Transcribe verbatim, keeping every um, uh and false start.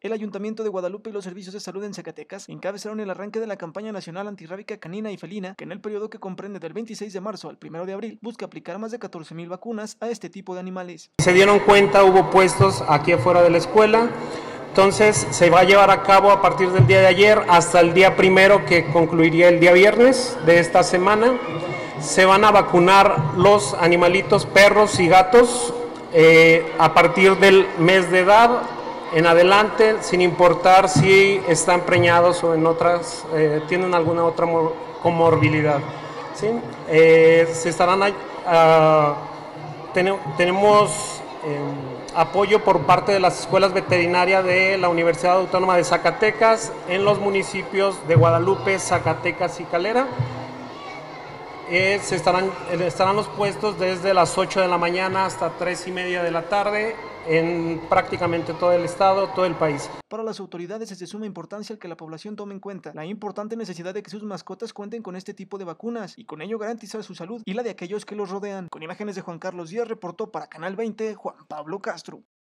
El Ayuntamiento de Guadalupe y los servicios de salud en Zacatecas encabezaron el arranque de la campaña nacional antirrábica canina y felina, que en el periodo que comprende del veintiséis de marzo al primero de abril busca aplicar más de catorce mil vacunas a este tipo de animales. Se dieron cuenta, hubo puestos aquí afuera de la escuela. Entonces se va a llevar a cabo a partir del día de ayer hasta el día primero, que concluiría el día viernes de esta semana. Se van a vacunar los animalitos, perros y gatos, eh, a partir del mes de edad en adelante, sin importar si están preñados o en otras, eh, tienen alguna otra comorbilidad. ¿Sí? Eh, se estarán, uh, ten, tenemos eh, apoyo por parte de las escuelas veterinarias de la Universidad Autónoma de Zacatecas en los municipios de Guadalupe, Zacatecas y Calera. Eh, se estarán, estarán los puestos desde las ocho de la mañana hasta tres y media de la tarde en prácticamente todo el estado, todo el país. Para las autoridades es de suma importancia el que la población tome en cuenta la importante necesidad de que sus mascotas cuenten con este tipo de vacunas y con ello garantizar su salud y la de aquellos que los rodean. Con imágenes de Juan Carlos Díaz, reportó para Canal veinte Juan Pablo Castro.